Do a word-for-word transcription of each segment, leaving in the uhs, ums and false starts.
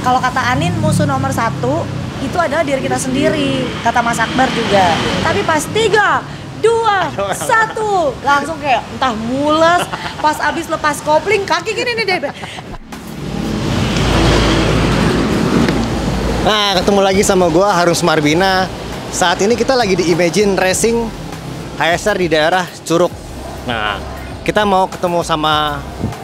kalau kata Anin musuh nomor satu itu adalah diri kita sendiri, kata Mas Akbar juga. Tapi pas tiga, dua, satu, langsung kayak entah mules, pas abis lepas kopling kaki gini nih deh. Nah, ketemu lagi sama gua Harun Sumarbina. Saat ini kita lagi di Imagine Racing H S R di daerah Curug. Nah, kita mau ketemu sama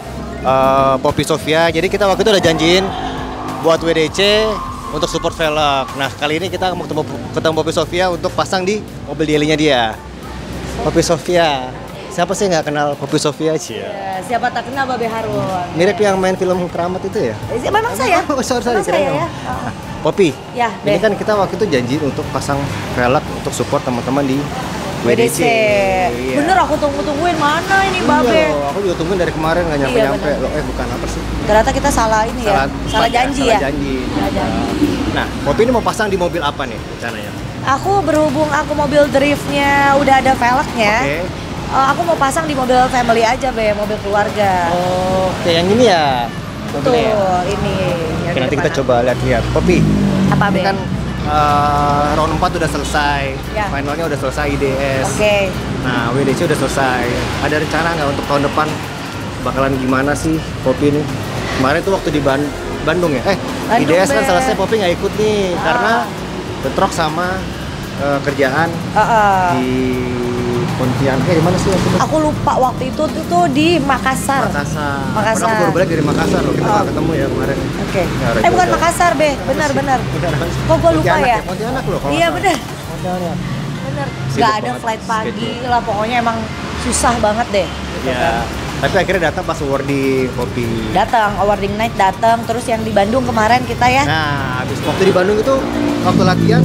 uh, Poppy Sofia. Jadi kita waktu itu udah janjiin buat W D C untuk support velg. Nah, kali ini kita mau ketemu ketemu Poppy Sofia untuk pasang di mobil daily-nya dia. Poppy Sofia. Siapa sih nggak kenal Poppy Sofia sih? Ya, siapa tak kenal Babe Harun. Mirip yang main film Keramat itu ya? Eh, Memang saya. Oh, sorry, sorry, Memang saya kirain. ya. Oh. Poppy, Ya, ini Be. kan kita waktu itu janji untuk pasang velg untuk support teman-teman di W D C. Iya. Bener, aku tunggu-tungguin mana ini Babe. Iya, aku juga tungguin dari kemarin nggak nyampe-nyampe. Iya, Loh, eh bukan apa sih? Ternyata kita salah ini ya. Salah janji salah ya. janji. Salah janji. Nah, Poppy ini mau pasang di mobil apa nih rencananya? Aku berhubung aku mobil driftnya udah ada velgnya. Oke. eh, aku mau pasang di mobil family aja Be, mobil keluarga. Oh, oke, yang ini ya. Betul, Mobilnya ya? ini. yang Oke, di nanti depan kita aku. coba lihat-lihat. Poppy, Apa ini Be? kan eh, round empat udah selesai. Ya. Finalnya udah selesai I D S. Oke. Nah, W D C udah selesai. Ada rencana nggak untuk tahun depan bakalan gimana sih Poppy ini? Kemarin tuh waktu di Ban- Bandung ya? Eh, I D S kan Be. selesai, Poppy nggak ikut nih Ah. karena bentrok sama eh, kerjaan Heeh. di Pontianak. Eh, di mana sih waktu itu? Aku lupa waktu itu tuh, tuh di Makassar. Makassar. Makassar. Padahal aku baru balik dari Makassar loh. Kita nggak Oh. ketemu ya kemarin. Oke. Ya, udah Eh bukan jauh-jauh. Makassar Be, benar-benar. Kok gue lupa Pontianak ya? Pontianak loh. kalau Iya nggak benar. salah. Pontianak. Bener. Sibuk Gak ada banget flight pagi schedule. lah, pokoknya emang susah banget deh. Ya. Tapi akhirnya datang pas awarding Poppy. Datang awarding night datang, terus yang di Bandung kemarin kita ya. Nah, habis waktu di Bandung itu waktu latihan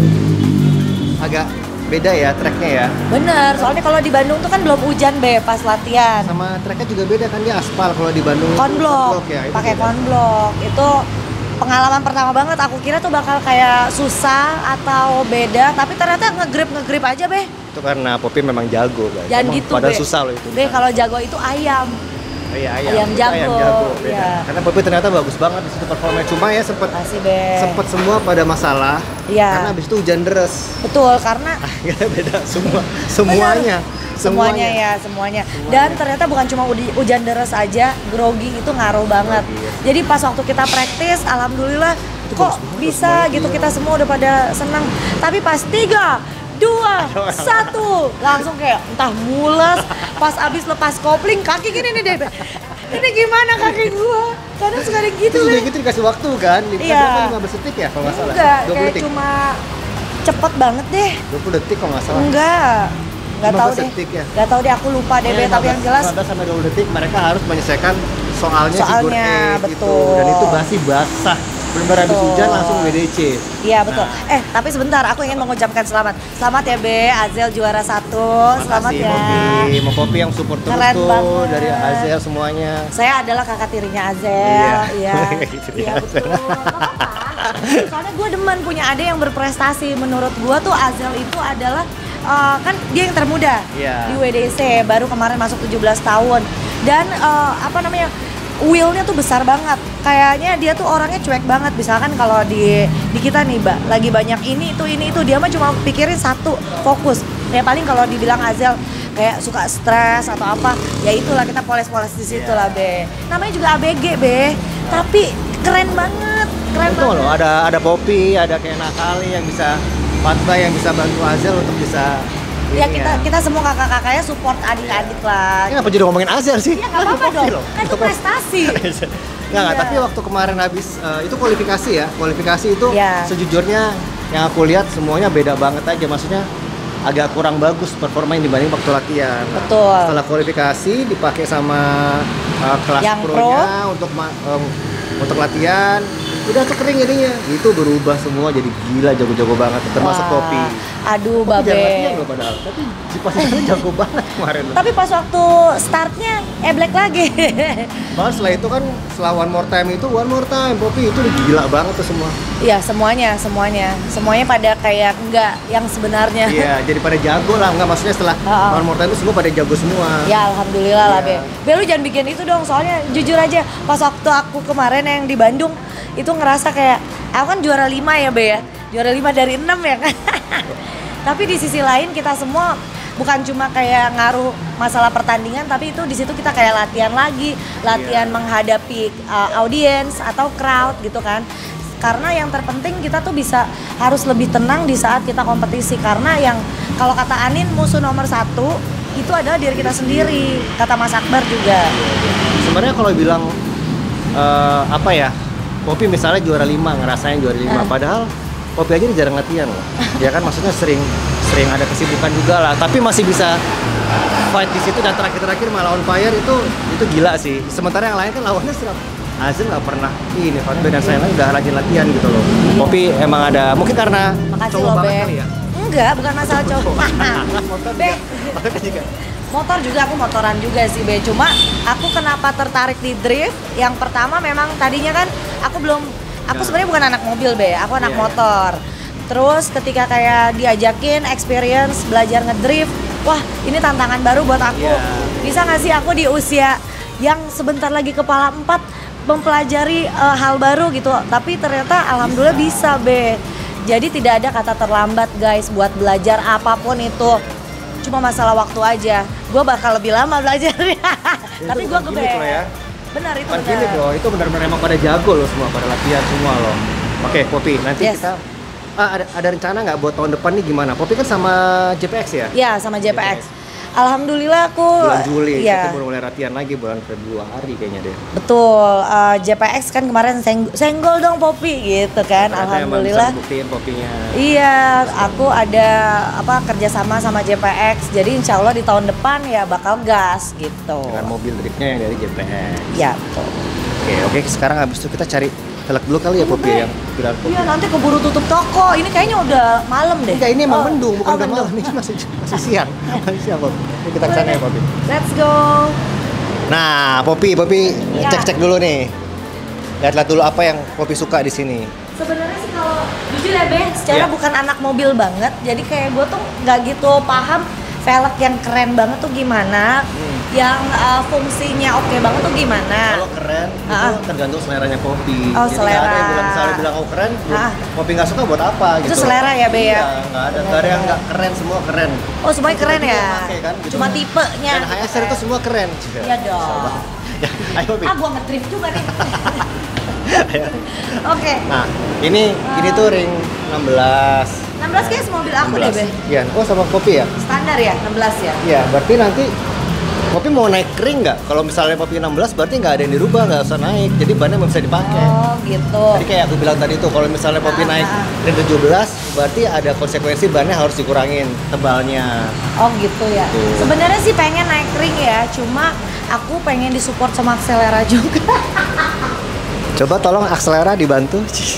agak beda ya tracknya ya. Bener, soalnya kalau di Bandung tuh kan belum hujan Be pas latihan. Sama tracknya juga beda kan, dia aspal. Kalau di Bandung itu Konblok, ya, itu pakai beda. konblok. Itu pengalaman pertama banget. Aku kira tuh bakal kayak susah atau beda, tapi ternyata ngegrip ngegrip aja Be. Itu karena Poppy memang jago guys. Jangan Emang gitu padahal Be. susah loh itu. Be kalau jago itu ayam. Oh, iya, ayam. ayam Itu jago, ayam jago beda. iya. Karena Poppy ternyata bagus banget di situ performanya. Cuma ya sempet Masih Be. sempet semua pada masalah. Iya. Karena habis itu hujan deras. Betul, karena Akhirnya beda semua semuanya. semuanya ya semuanya. Dan ternyata bukan cuma udi- hujan deras aja, grogi itu ngaruh banget. Grogi, ya. Jadi pas waktu kita praktis, alhamdulillah Itu kok bagus banget, bisa semuanya, gitu, iya. kita semua udah pada senang. Tapi pas tiga, dua, satu, langsung kayak entah mules, pas abis lepas kopling kaki gini nih deh. Ini gimana kaki gua? Kadang suka ada Itu gitu udah Be. gitu dikasih waktu kan? Iya. lima belas detik ya kalau nggak salah. Enggak, dua puluh kayak detik. cuma cepet banget deh. dua puluh detik kalau nggak salah. Enggak. Enggak lima tahu belas deh. detik ya? Enggak tahu deh, aku lupa deh, Be. Tapi yang jelas lima belas sampai dua puluh detik mereka harus menyelesaikan soalnya, Soalnya, figur eight gitu. betul. Dan itu basi basah. Benar habis Betul. hujan langsung W D C. iya betul. Nah. Eh tapi sebentar, aku ingin mengucapkan selamat. Selamat ya Be, Azel juara satu. Selamat Makasih ya. Poppy, mau Poppy yang support terus Keren tuh banget. dari Azel semuanya. Saya adalah kakak tirinya Azel. Iya. Iya. Itu Iya dia. betul. Nggak apa-apa. Soalnya gue demen punya adik yang berprestasi. Menurut gue tuh Azel itu adalah eh, kan dia yang termuda Iya. di W D C, baru kemarin masuk tujuh belas tahun. Dan eh, apa namanya? Will-nya tuh besar banget. Kayaknya dia tuh orangnya cuek banget. Misalkan kalau di di kita nih, Mbak, lagi banyak ini itu ini itu, dia mah cuma pikirin satu, fokus. Ya paling kalau dibilang Azel kayak suka stres atau apa, ya itulah kita poles-poles di situ lah, Be. Namanya juga A B G, Be. Tapi keren banget, keren Itu banget. loh, ada ada Poppy, ada kayak Nakali yang bisa Fatba yang bisa bantu Azel untuk bisa Ya ini kita kita semua kakak-kakaknya support adik-adik lah. Ini kenapa jadi ngomongin Azel sih? Ya nggak apa-apa dong. Loh. Kan itu prestasi. Nggak, nggak, Iya. tapi waktu kemarin habis eh, itu kualifikasi ya. Kualifikasi itu Iya. sejujurnya yang aku lihat semuanya beda banget aja. Maksudnya agak kurang bagus performanya dibanding waktu latihan. Nah, Betul. Setelah kualifikasi dipakai sama eh, kelas Yang pro-nya untuk ma- em, untuk latihan. Udah tuh kering jadinya. Itu berubah semua jadi gila, jago-jago banget. Termasuk Wah, Poppy. Aduh, Poppy jarang Babe. latihan loh padahal. Tapi di posisinya jago banget kemarin. Tapi pas waktu startnya eblek lagi. Bahkan setelah itu kan setelah one more time itu one more time Poppy itu udah gila banget tuh semua. Iya, semuanya, semuanya. Semuanya pada kayak enggak yang sebenarnya. Iya, jadi pada jago lah, nggak maksudnya setelah Oh. one more time itu semua pada jago semua. Ya alhamdulillah lah, Iya. Be. Be, lu jangan bikin itu dong, soalnya jujur aja pas waktu aku kemarin yang di Bandung itu tuh ngerasa kayak aku kan juara lima ya Be ya, juara lima dari enam ya kan. Tapi di sisi lain kita semua bukan cuma kayak ngaruh masalah pertandingan, tapi itu di situ kita kayak latihan lagi, latihan yeah. menghadapi uh, audiens atau crowd gitu kan. Karena yang terpenting kita tuh bisa harus lebih tenang di saat kita kompetisi, karena yang kalau kata Anin musuh nomor satu itu adalah diri kita sendiri, kata Mas Akbar juga. Sebenarnya kalau bilang uh, apa ya, Poppy misalnya juara lima, ngerasain juara lima, uh. padahal Poppy aja jarang latihan loh. Ya kan, maksudnya sering sering ada kesibukan juga lah, tapi masih bisa fight di situ, dan terakhir-terakhir malah on fire, itu itu gila sih. Sementara yang lain kan lawannya serap. Azim nggak pernah ini, Fatbe dan saya udah rajin latihan gitu loh. Poppy emang ada, mungkin karena cowok banget kali ya? Enggak, bukan masalah cowok. Be, motor juga, aku motoran juga sih Be. Cuma aku kenapa tertarik di drift? Yang pertama memang tadinya kan aku belum, aku sebenarnya bukan anak mobil Be, aku anak yeah, motor. Yeah. Terus ketika kayak diajakin experience belajar ngedrift, wah ini tantangan baru buat aku. Yeah. Bisa nggak sih aku di usia yang sebentar lagi kepala empat mempelajari uh, hal baru gitu, tapi ternyata alhamdulillah bisa. bisa Be. Jadi tidak ada kata terlambat guys buat belajar apapun itu, cuma masalah waktu aja. Gue bakal lebih lama belajarnya, tapi gue gede. Ya. Benar itu benar. Gini bro, itu benar-benar emang pada jago loh semua, pada latihan semua loh. Oke okay, Poppy, nanti yes. kita ah, ada, ada rencana nggak buat tahun depan nih gimana? Poppy kan sama J P X ya? Iya sama J P X. J P X. Alhamdulillah aku bulan Juli, ya. kita baru mulai latihan lagi bulan Februari kayaknya deh. Betul, uh, J P X kan kemarin seng senggol dong Poppy gitu kan. Ternyata alhamdulillah. Buktiin Poppynya. Iya, aku ada apa kerjasama sama J P X, jadi insya Allah di tahun depan ya bakal gas gitu. Dengan mobil driftnya yang dari J P X. Ya betul. Oke oke, sekarang habis itu kita cari velg dulu kali ya Poppy, yang bilang Poppy. Iya, nanti keburu tutup toko. Ini kayaknya udah malam deh. Enggak, ini emang oh. mendung, bukan oh, udah malam. Ini masih masih siang. Masih siang Poppy. Ini kita ke sana ya Poppy. Let's go. Nah, Poppy, Poppy ya. cek-cek dulu nih. Lihat-lihat dulu apa yang Poppy suka di sini. Sebenarnya sih kalau jujur ya Be, secara ya. bukan anak mobil banget, jadi kayak gue tuh nggak gitu paham velg yang keren banget tuh gimana, hmm. yang uh, fungsinya oke okay banget tuh gimana. Kalau keren uh. itu tergantung seleranya Poppy. Oh, jadi selera. Jadi ada yang bilang, misalnya bilang oh keren, uh. Poppy nggak suka buat apa gitu. Itu selera ya Be ya? Iya, nggak ada, nggak ada yang nggak keren, semua keren. Oh semuanya keren ya? Pake, kan, gitu. Cuma tipenya. Dan H S R itu semua keren. Iya dong. Ya, ayo Poppy. Ah gua ngedrift juga nih. Oke. Okay. Nah, ini uh. ini tuh ring enam belas. enam belas kayak mobil aku deh, Be. Iya, oh sama Poppy ya? Standar ya, enam belas ya? Iya, berarti nanti Poppy mau naik ring nggak? Kalau misalnya Poppy enam belas berarti nggak ada yang dirubah, nggak usah naik. Jadi bannya bisa dipakai. Oh, gitu. Jadi kayak aku bilang tadi tuh, kalau misalnya Poppy naik ring tujuh belas, berarti ada konsekuensi bannya harus dikurangin tebalnya. Oh, gitu ya. Tuh. Sebenarnya sih pengen naik ring ya, cuma aku pengen disupport sama Axelera juga. Coba tolong Axelera dibantu.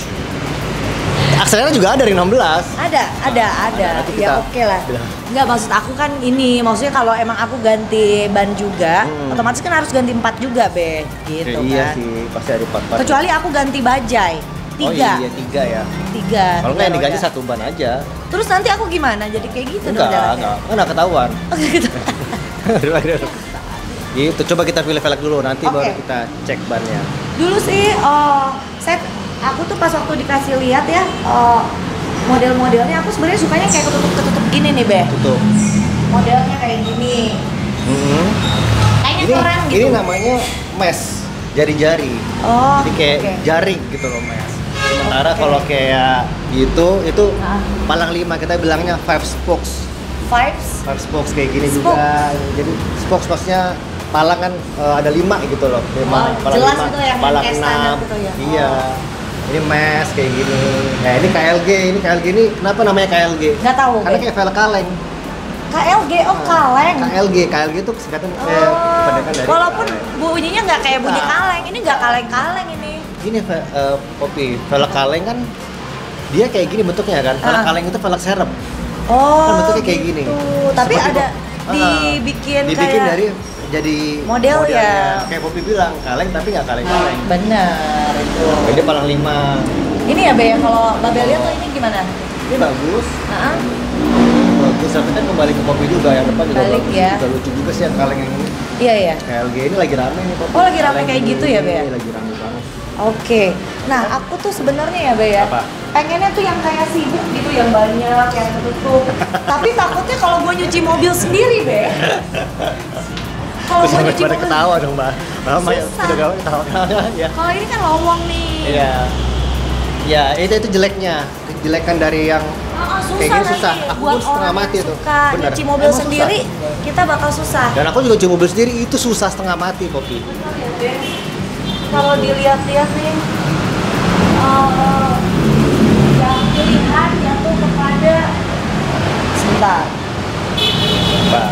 Axelera juga ada ring enam belas. Ada, ada, ada. Ya oke okay lah. Enggak, maksud aku kan ini, maksudnya kalau emang aku ganti ban juga, hmm. otomatis kan harus ganti empat juga, Be. Gitu ya, iya kan. sih, pasti ada empat. Kecuali aku ganti bajai. Tiga. Oh iya, tiga ya. Tiga. Kalau nggak yang diganti satu ban aja. Terus nanti aku gimana? Jadi kayak gitu enggak, dong? Enggak, enggak. Nggak ketahuan. Oh gitu. Gitu, coba kita pilih velg dulu, nanti okay. baru kita cek bannya. Dulu sih, oh, saya aku tuh pas waktu dikasih lihat ya uh, model-modelnya, aku sebenarnya sukanya kayak ketutup-ketutup gini nih Be. Tutup. Modelnya kayak gini. Mm-hmm. Kayaknya ini, keren gitu. Ini namanya mesh, jari-jari. Oh. Jadi kayak okay. jaring gitu loh mesh. Sementara okay. kalau kayak gitu itu nah. palang lima, kita bilangnya five spokes. Five? Five spokes kayak gini Spoke. juga. Jadi spokes maksudnya palang kan uh, ada lima gitu loh. Lima, oh, palang jelas lima, gitu ya, palang enam. Gitu ya. Iya. Oh. Ini mesh kayak gini. Nah ini K L G, ini K L G ini kenapa namanya K L G? Nggak tahu. Karena kayak velg kaleng. K L G, oh kaleng. K L G, K L G itu singkatan oh. eh, pendekan dari. Walaupun bunyinya nggak kayak bunyi nah. kaleng, ini nggak kaleng-kaleng ini. Ini uh, Poppy, velg kaleng kan dia kayak gini bentuknya kan. Velg ah. kaleng itu velg serep. Oh. Kan bentuknya kayak gini. Tapi seperti ada uh, dibikin, dibikin kayak dari jadi model ya. Kayak Poppy bilang kaleng tapi nggak kaleng-kaleng. Bener itu. Ini palang lima. Ini ya Be, kalau Babel lihat tuh ini gimana? Ini bagus. Nah. Bagus, tapi kan kembali ke Poppy juga, yang depan juga balik bagus. Ya. Juga lucu juga sih yang kaleng yang ini. Iya iya. K L G ini lagi rame nih Poppy. Oh lagi rame kayak gitu ya Be? Ini lagi rame banget. Oke. Nah, aku tuh sebenarnya ya, Be ya. Apa? Pengennya tuh yang kayak sibuk gitu, yang banyak, yang tertutup. Tapi takutnya kalau gue nyuci mobil sendiri, Be. Kalau Terus gue sampai nyuci pada mobil ketawa dong, Mbak. Mama ya Susah. udah gak ketawa. Ya. Kalau ini kan lowong nih. Iya. Ya, itu itu jeleknya. Kejelekan dari yang Oh, susah kayak gini nanti. susah. Aku Buat pun setengah orang mati yang tuh. suka Bener. nyuci mobil Emang sendiri, susah. kita bakal susah. Dan aku juga cuci mobil sendiri itu susah setengah mati, Popi. Kalau dilihat-lihat nih, eh, yang pilihan jatuh kepada sebentar. Mbak.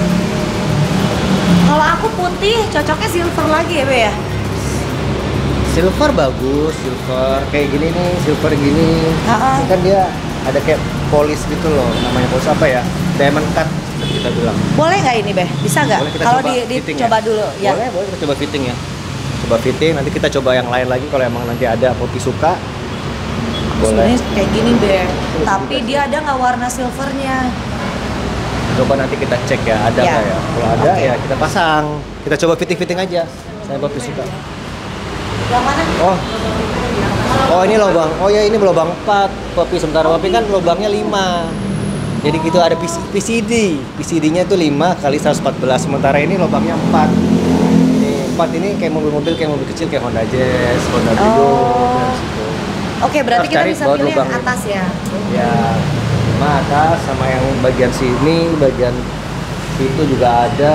Kalau aku putih, cocoknya silver lagi ya, Be ya? Silver bagus, silver kayak gini nih, silver gini. Ha-ha. Ini kan dia ada kayak polish gitu loh, namanya polish apa ya? Diamond cut kita bilang. Boleh nggak ini, Be? Bisa nggak? Boleh kita Kalau coba di, di fitting coba ya? dulu, ya. Boleh, boleh kita coba fitting ya. Coba fitting, nanti kita coba yang lain lagi kalau emang nanti ada Popi suka. Boleh. Sebenarnya kayak gini, Be. Terus Tapi juga. dia ada nggak warna silvernya? Coba nanti kita cek ya, ada Ya. nggak ya? Kalau ada Oke. ya kita pasang. Kita coba fitting-fitting aja. Saya Popi suka. Yang mana? Oh. Oh ini lubang. Oh ya ini lubang empat. Popi sementara Popi kan lubangnya lima. Jadi gitu ada P C D. P C D-nya itu lima kali seratus empat belas. Sementara ini lubangnya empat. Ini empat ini kayak mobil-mobil kayak mobil kecil kayak Honda Jazz, Honda Brio Oh. dan situ. Oke, berarti Harus kita cari bisa baut pilih yang lubangnya. atas ya. Ya, lima atas sama yang bagian sini, bagian situ juga ada.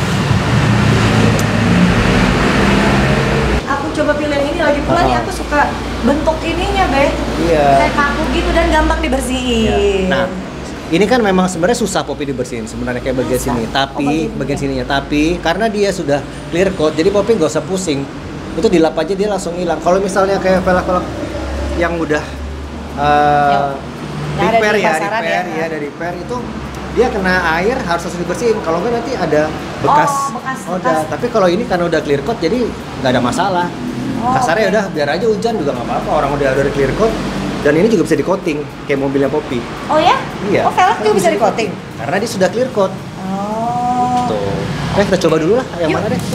Aku coba pilih yang ini lagi pula Oh. nih, aku suka bentuk ininya, Be. Iya. Kayak kaku gitu dan gampang dibersihin. Nah, ini kan memang sebenarnya susah Popi dibersihin sebenarnya kayak bagian Susah. sini, tapi Oh, bagian bagian ini. sininya. Tapi karena dia sudah clear coat, jadi Popi nggak usah pusing. Itu dilap aja dia langsung hilang. Kalau misalnya kayak velg-velg yang udah uh, Yang ada repair di ya, pasaran repair ya. ya, dari repair itu dia kena air harus langsung dibersihin. Kalau nggak nanti ada bekas. Oh, bekas, Udah. bekas. Tapi kalau ini karena udah clear coat, jadi nggak ada masalah. Oh, Kasarnya oke. udah biar aja hujan juga nggak apa-apa. Orang udah udah clear coat. Dan ini juga bisa di coating kayak mobilnya Popi. Oh ya? Iya. Oh, velg juga bisa di coating. Karena dia sudah clear coat. Oh. Tuh. Oke, kita coba dulu lah yang Yuk. mana deh.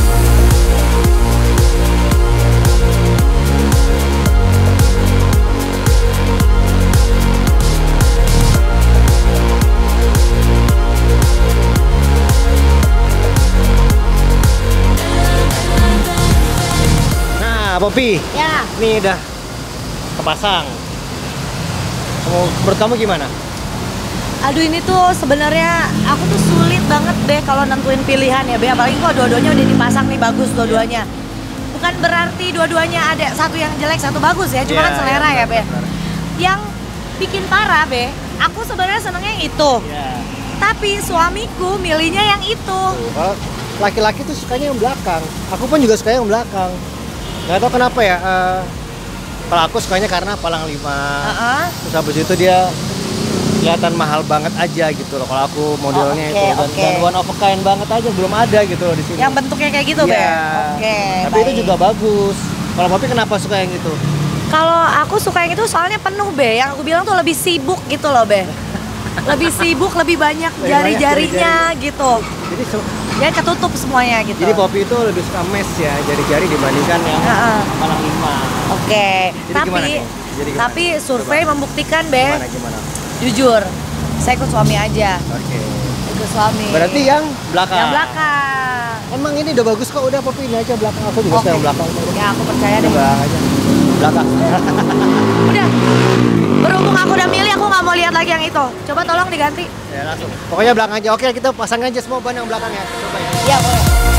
Nah, Popi, Ya. ini udah kepasang. Kamu, menurut kamu gimana? Aduh, ini tuh sebenarnya aku tuh sulit banget deh kalau nentuin pilihan ya, Be. Apalagi kalau dua-duanya udah dipasang nih bagus dua-duanya. Bukan berarti dua-duanya ada satu yang jelek, satu bagus ya. Cuma Iya, kan selera iya, ya, Be. benar. Yang bikin parah, Be. Aku sebenarnya senengnya yang itu. Iya. Tapi suamiku milihnya yang itu. Kalau laki-laki tuh sukanya yang belakang. Aku pun juga suka yang belakang. Nggak tahu kenapa ya. eh, kalau aku sukanya karena palang lima. Heeh. Terus habis itu dia kelihatan mahal banget aja gitu loh. Kalau aku modelnya Oh, oke, itu dan, oke. dan one of a kind banget aja belum ada gitu loh di sini. Yang bentuknya kayak gitu, Be. Iya. Oke. Tapi itu baik. juga bagus. Kalau Popi kenapa suka yang itu? Kalau aku suka yang itu soalnya penuh, Be. Yang aku bilang tuh lebih sibuk gitu loh, Be. Lebih sibuk, lebih banyak Lebih banyak jari-jarinya gitu. Jadi su- Jadi ketutup semuanya gitu. jadi Popi itu lebih suka mesh ya, jari-jari dibandingkan yang Heeh. palang lima. Oke. Jadi Tapi gimana nih? Jadi gimana? tapi survei Coba. membuktikan, Be. Gimana gimana? Jujur, saya ikut suami aja. Oke. Ikut suami. Berarti yang belakang. yang belakang. Emang ini udah bagus kok, udah Popi ini aja belakang. Aku juga suka Oke. yang belakang. Ya, aku percaya deh. Coba aja. Belakang. Udah. Berhubung aku udah milih, aku nggak mau lihat lagi yang itu. Coba tolong diganti. Ya langsung. Pokoknya belakang aja. Oke, kita pasang aja semua ban yang belakang ya. Coba ya. Iya, boleh.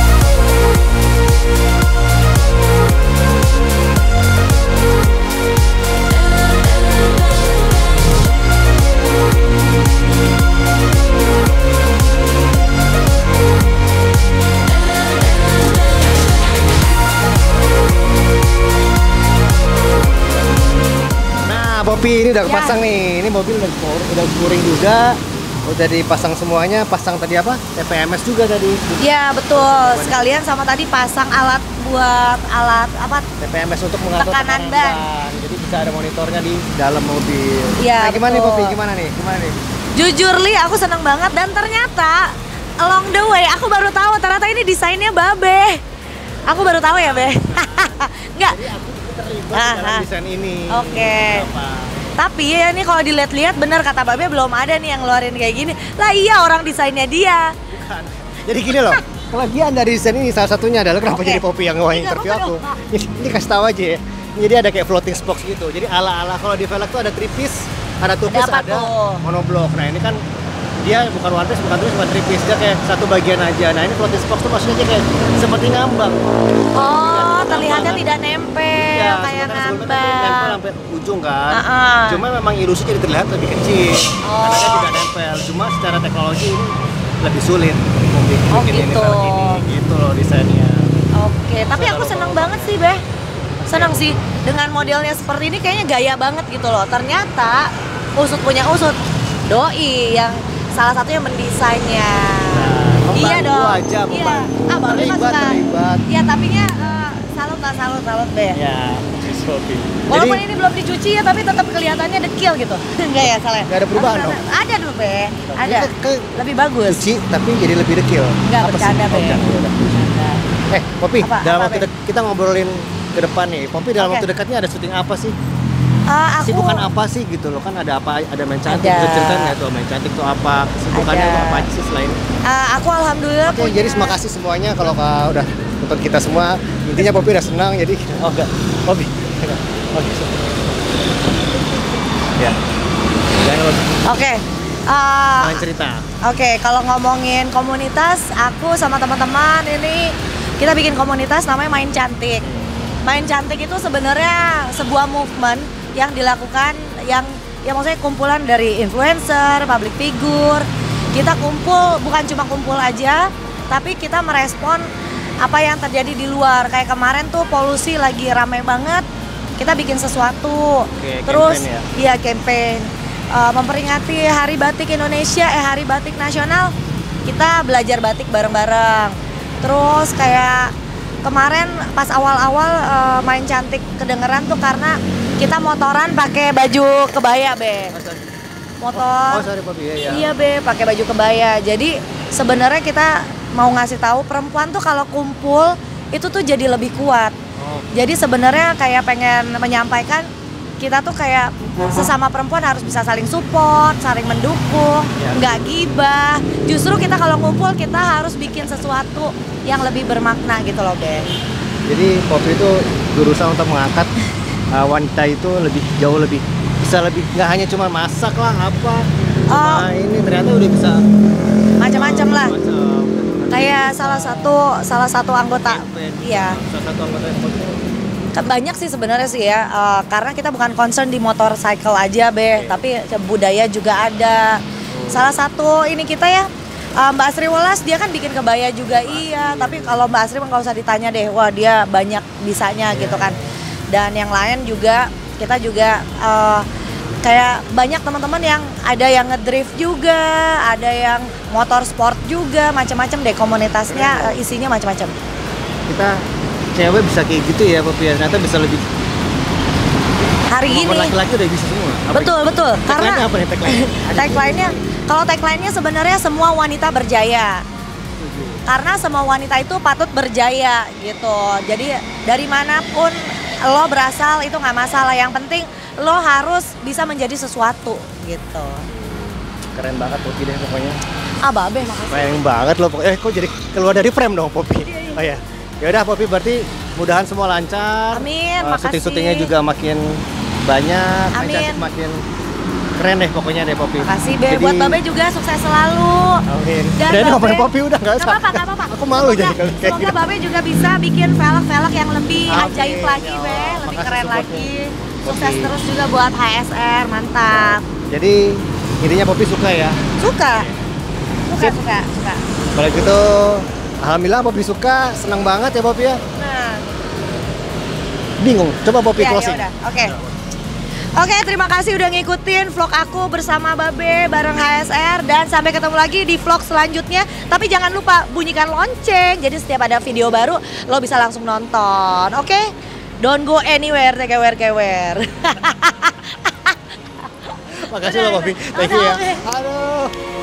Nah, Popi ini udah Ya. kepasang nih. Ini mobil udah udah scoring juga. Udah dipasang semuanya. Pasang tadi apa? T P M S juga tadi. Iya, betul. Sekalian sama tadi pasang alat buat alat apa? T P M S untuk mengatur Tekanan ban. Jadi bisa ada monitornya di dalam mobil. Iya, Nah, gimana nih betul. Popi? Gimana nih? Gimana nih? Jujur Li, aku seneng banget dan ternyata along the way aku baru tahu ternyata ini desainnya Babe. Aku baru tahu ya, Be. Enggak. Jadi aku terlibat Ah, dalam ah. desain ini. Oke. Apa? Tapi ya ini kalau dilihat-lihat bener kata Babe belum ada nih yang ngeluarin kayak gini. Lah iya orang desainnya dia. Bukan. Jadi gini loh, kelebihan dari desain ini salah satunya adalah kenapa Oke. jadi Poppy yang ngomongin Nggak interview apa-apa aku. dong. Ini, ini kasih tahu aja ya. Jadi ada kayak floating box gitu. Jadi ala-ala kalau di velg tuh ada three piece, ada two piece, apa ada, tuh? monoblok. Nah ini kan dia bukan one piece, bukan two piece, bukan three piece. Dia kayak satu bagian aja. Nah ini floating box tuh maksudnya dia kayak seperti ngambang. Oh, Tidak terlihatnya ngambang. tidak nempel, Iya, kayak sementara sebelumnya kan dia ngambang. nempel sampai ujung kan. Ah-ah. Cuma memang ilusi jadi terlihat lebih kecil. Oh. Karena dia tidak nempel. Cuma secara teknologi ini lebih sulit bikin Oh, bikin ini gitu. velg ini. Gitu loh desainnya. Oke, tapi aku seneng banget sih, Beh. Seneng sih dengan modelnya seperti ini kayaknya gaya banget gitu loh. Ternyata usut punya usut. Doi yang salah satu yang mendesainnya. Nah, Iya membantu dong. aja, Iya. membantu. Ah, Babe mah Terlibat, suka. terlibat. Iya, tapi nya eh, salut lah, salut, salut, Beh. Ya, Poppy. Walaupun Jadi ini belum dicuci ya, tapi tetap kelihatannya dekil gitu. Enggak ya, salah. ya? Nggak ada perubahan dong? Ada dong, Be. Ada. Ke- ke- Lebih bagus. cuci tapi jadi lebih dekil. Enggak, Apa sih? bercanda, Oh, Be. bercanda, ya udah. Bercanda. Eh, Poppy, Apa- dalam apa, waktu Be? dek- kita ngobrolin ke depan nih. Poppy dalam Oke. waktu dekatnya ada syuting apa sih? Eh, aku Kesibukan apa sih gitu loh, kan ada apa, ada main cantik, Ada. bisa ceritain nggak tuh main cantik tuh apa, kesibukannya Ada. tuh apa aja sih selain. eh, aku alhamdulillah Oke, punya. jadi terima kasih semuanya kalau kak udah nonton kita semua. Intinya Poppy udah senang, jadi oh enggak, Poppy. Oke. Ya. Jangan lupa Oke. eh, main cerita. Oke, kalau ngomongin komunitas, aku sama teman-teman ini kita bikin komunitas namanya Main Cantik. Main Cantik itu sebenarnya sebuah movement yang dilakukan yang ya maksudnya kumpulan dari influencer, public figure. Kita kumpul bukan cuma kumpul aja, tapi kita merespon apa yang terjadi di luar. Kayak kemarin tuh polusi lagi ramai banget. Kita bikin sesuatu. Oke, Terus campaign ya? iya campaign. Uh, memperingati Hari Batik Indonesia, eh Hari Batik Nasional, kita belajar batik bareng-bareng. Terus kayak kemarin pas awal-awal uh, Main Cantik kedengeran tuh karena kita motoran pakai baju kebaya, Be. Oh, sorry. Motor. Oh, sorry Poppy ya. ya. Iya, Be, pakai baju kebaya. Jadi sebenarnya kita mau ngasih tahu perempuan tuh kalau kumpul itu tuh jadi lebih kuat. Oh, Jadi sebenarnya kayak pengen menyampaikan kita tuh kayak sesama perempuan harus bisa saling support, saling mendukung, Ya. nggak gibah. Justru kita kalau ngumpul kita harus bikin sesuatu yang lebih bermakna gitu loh, Be. Jadi Poppy itu berusaha untuk mengangkat uh, wanita itu lebih jauh lebih bisa lebih nggak hanya cuma masak lah apa. Oh. Cuma ini ternyata udah bisa Macam-macam lah. macam. Kayak salah satu salah satu anggota, Campaign. iya. Salah satu anggota yang Poppy. Banyak sih sebenarnya sih ya, eh, karena kita bukan concern di motorcycle aja, Be, Oke. tapi budaya juga ada. Salah satu ini kita ya, eh, Mbak Asri Welas dia kan bikin kebaya juga, iya. Tapi kalau Mbak Asri mah nggak usah ditanya deh, wah dia banyak bisanya gitu kan. Dan yang lain juga kita juga eh, kayak banyak teman-teman yang ada yang ngedrift juga, ada yang motor sport juga, macam-macam deh komunitasnya, eh, isinya macam-macam. Kita cewek bisa kayak gitu ya Poppy ya, ternyata bisa lebih. Hari Maupun ini. laki-laki udah bisa semua. Apa Betul, betul. Tagline-nya Karena apa nih tagline? tagline-nya, kalau tagline-nya sebenarnya semua wanita berjaya. Karena semua wanita itu patut berjaya gitu. Jadi dari manapun lo berasal itu nggak masalah. Yang penting lo harus bisa menjadi sesuatu gitu. Keren banget Poppy deh pokoknya. Ah, Babe, makasih. Keren banget loh pokoknya. Eh kok jadi keluar dari frame dong Poppy? Oh ya. Ya udah Poppy, berarti mudahan semua lancar. Amin, Uh, makasih. Syuting-syutingnya juga makin banyak, main Amin. cantik makin keren deh pokoknya deh Poppy. Makasih, Be. Jadi- Buat Babe juga sukses selalu. Amin. Dan Udah ini Babe- ngomongin Poppy udah nggak Gak usah. apa-apa, gak apa-apa. Aku malu Semoga- jadi kalau kayak Semoga gitu. Babe juga bisa bikin velg-velg yang lebih Amin, ajaib lagi, ya Be. Allah. Lebih Makasih keren supportnya. lagi. Sukses Poppy. terus juga buat H S R, mantap. Jadi intinya Poppy suka ya. Suka. Suka, Sip. suka, suka. Kalau gitu alhamdulillah Poppy suka, senang banget ya Poppy ya. Nah, Bingung, coba Poppy ya, closing. ya udah. Oke. Oke, terima kasih udah ngikutin vlog aku bersama Babe bareng H S R dan sampai ketemu lagi di vlog selanjutnya. Tapi jangan lupa bunyikan lonceng. Jadi setiap ada video baru lo bisa langsung nonton. Oke? Don't go anywhere, tekewer-kewer. Makasih loh Poppy. Thank you ya. Sama-sama. Aduh.